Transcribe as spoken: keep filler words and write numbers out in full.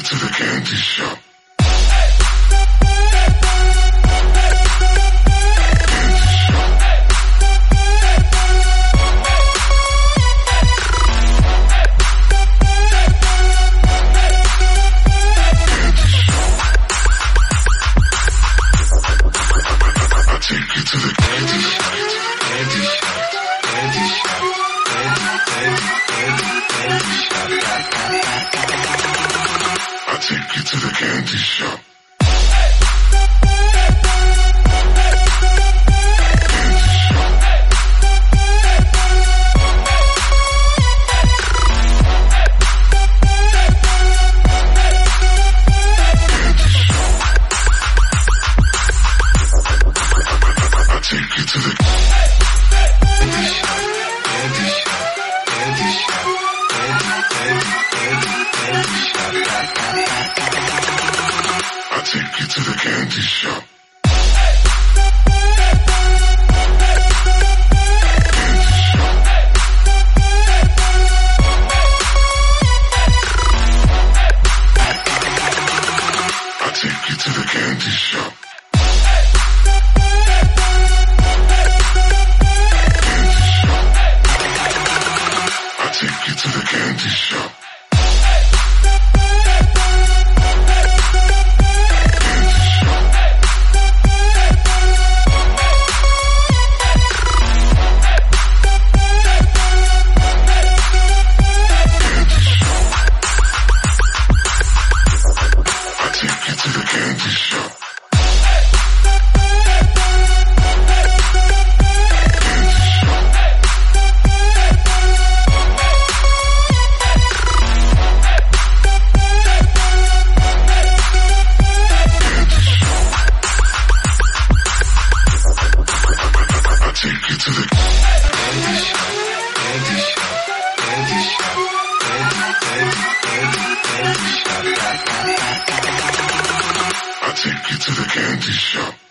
you to the candy shop. Take you to the candy shop. Take you to the candy shop. Candy shop. Candy shop. Candy, candy, candy shop. I'll take you to the candy shop. I'll take you to the candy shop. I'll take you to the candy shop. Take you to the candy shop, candy shop, candy shop, candy, candy, candy, candy shop. I'll take you to the candy shop.